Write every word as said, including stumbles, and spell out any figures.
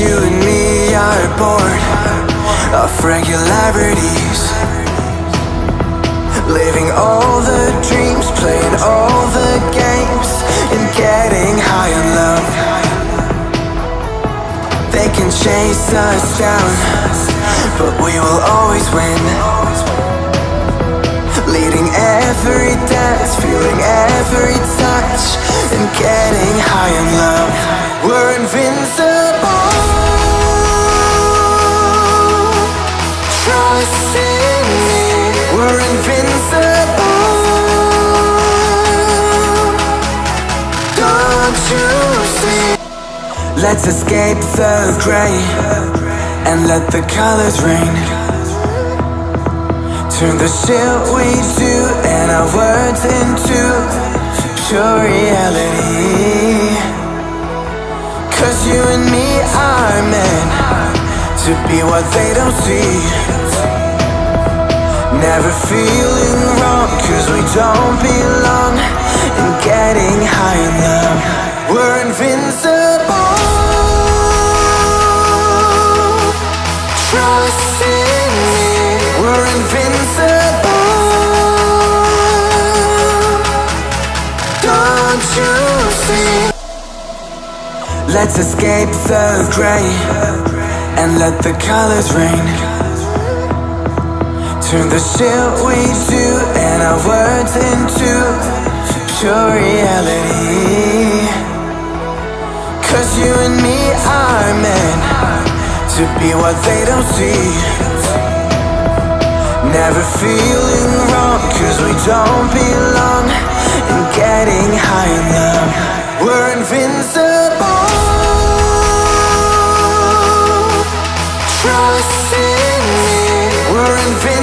you and me are bored of regularities, living all the dreams, playing all the games, and getting high in love. They can chase us down, but we will always win. Leading every dance, feeling every touch, and getting high in love. We're invincible. Trust in me. We're invincible. Don't you see? Let's escape the gray and let the colors rain. Turn the shit we do and our words into pure reality. Cause you and me are meant to be what they don't see. Never feeling wrong cause we don't belong, and getting high in love. We're invincible. Trust in me. We're invincible. Don't you see? Let's escape the gray and let the colors rain. Turn the shit we do and our words into pure reality. Cause you and me are meant to be what they don't see. Never feeling wrong cause we don't belong, and getting high in love. We're invincible. Trust in me. We're invincible.